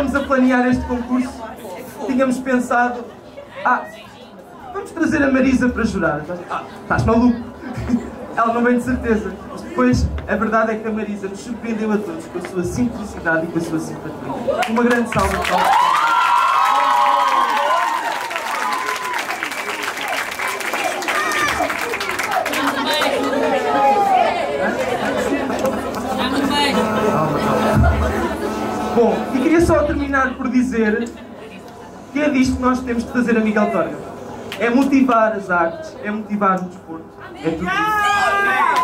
estávamos a planear este concurso, tínhamos pensado, vamos trazer a Marisa para jurar. Estás maluco? Ela não vem de certeza. Mas depois, a verdade é que a Marisa nos surpreendeu a todos com a sua simplicidade e com a sua simpatia. Uma grande salva de palmas. Bom, e queria só terminar por dizer que é disto que nós temos de fazer a Miguel Torga. É motivar as artes, é motivar o desporto, é tudo isso.